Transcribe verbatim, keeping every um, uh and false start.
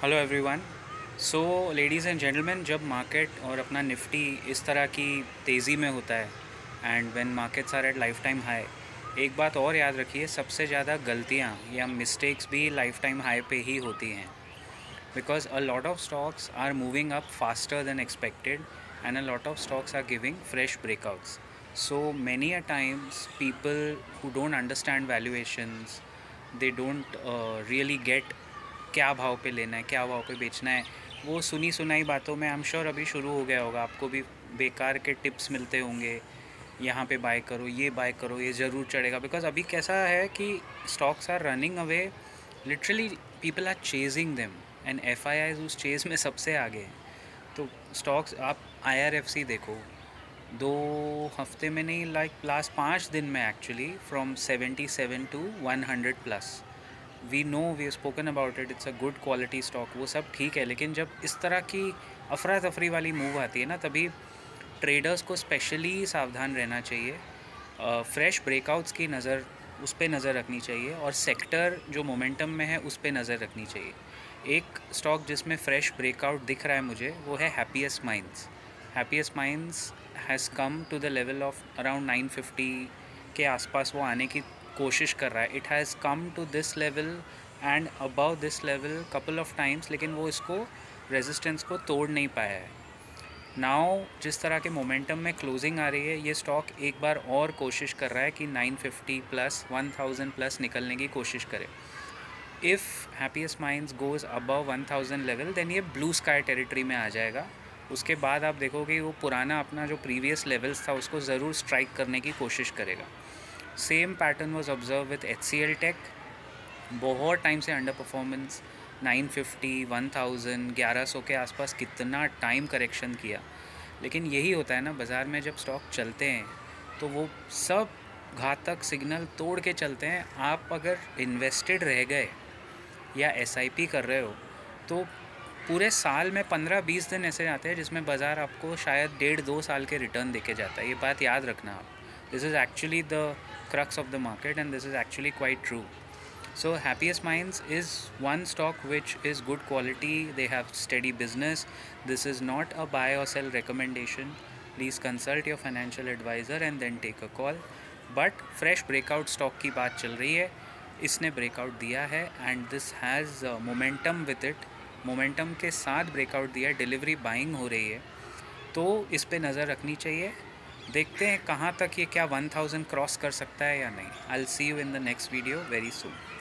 Hello everyone. So ladies and gentleman, जब market और अपना निफ्टी इस तरह की तेज़ी में होता है and when markets are at life time high, एक बात और याद रखिए, सबसे ज़्यादा गलतियाँ या मिस्टेक्स भी लाइफ टाइम हाई पे ही होती हैं। Because a lot of stocks are moving up faster than expected and a lot of stocks are giving fresh breakouts. So many a times people who don't understand valuations, they don't uh, really get क्या भाव पे लेना है, क्या भाव पे बेचना है, वो सुनी सुनाई बातों में आई एम श्योर अभी शुरू हो गया होगा। आपको भी बेकार के टिप्स मिलते होंगे, यहाँ पे बाय करो, ये बाय करो, ये ज़रूर चढ़ेगा। बिकॉज अभी कैसा है कि stocks are running away, literally people are chasing them and F I Is उस चेज में सबसे आगे हैं। तो स्टॉक्स आप आई आर एफ सी देखो, दो हफ्ते में नहीं, लाइक लास्ट पाँच दिन में actually from seventy seven to one hundred plus. We know, we spoken about it, it's a good quality stock, वो सब ठीक है। लेकिन जब इस तरह की अफरा तफरी वाली मूव आती है ना, तभी ट्रेडर्स को स्पेशली सावधान रहना चाहिए। फ्रेश uh, ब्रेकआउट्स की नज़र, उस पर नज़र रखनी चाहिए, और सेक्टर जो मोमेंटम में है उस पर नज़र रखनी चाहिए। एक स्टॉक जिसमें फ्रेश ब्रेकआउट दिख रहा है मुझे, वो है Happiest Minds. Happiest Minds has come to the level of around nine fifty के आसपास वो आने की कोशिश कर रहा है. It has come to this level and above this level couple of times, लेकिन वो इसको रेजिस्टेंस को तोड़ नहीं पाया है. नाउ जिस तरह के मोमेंटम में क्लोजिंग आ रही है, ये स्टॉक एक बार और कोशिश कर रहा है कि nine fifty plus one thousand plus निकलने की कोशिश करे. If Happiest Minds goes above one thousand level, then ये ब्लू स्काई टेरिटरी में आ जाएगा. उसके बाद आप देखोगे वो पुराना अपना जो प्रीवियस लेवल्स था उसको ज़रूर स्ट्राइक करने की कोशिश करेगा. Same pattern was observe with H C L tech. बहुत टाइम से under performance, nine fifty, one thousand, ग्यारह सौ के आसपास कितना टाइम करेक्शन किया. लेकिन यही होता है ना, बाज़ार में जब स्टॉक चलते हैं तो वो सब घातक सिग्नल तोड़ के चलते हैं. आप अगर इन्वेस्टेड रह गए या एस आई पी कर रहे हो तो पूरे साल में पंद्रह बीस दिन ऐसे आते हैं जिसमें बाज़ार आपको शायद डेढ़ दो साल के रिटर्न देके जाता है. ये बात याद रखना आप. This is actually the crux of the market and this is actually quite true. So Happiest Minds is one stock which is good quality, they have steady business. This is not a buy or sell recommendation. Please consult your financial advisor and then take a call. But fresh breakout stock की बात चल रही है, इसने breakout दिया है and this has uh, momentum with it. momentum के साथ breakout दिया है, delivery buying हो रही है, तो इस पे नज़र रखनी चाहिए. देखते हैं कहाँ तक ये क्या वन थाउजेंड क्रॉस कर सकता है या नहीं. I will see you in the next video very soon.